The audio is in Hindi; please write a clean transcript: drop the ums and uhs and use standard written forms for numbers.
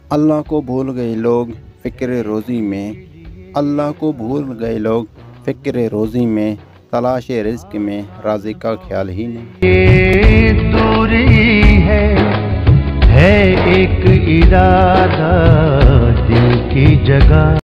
अल्लाह को भूल गए लोग फ़िक्र रोज़ी में, अल्लाह को भूल गए लोग फ़िक्र रोज़ी में, तलाश रिज़्क़ में राज़िक़ का ख्याल ही नहीं। ये दूरी है एक इरादा दिल की जगह।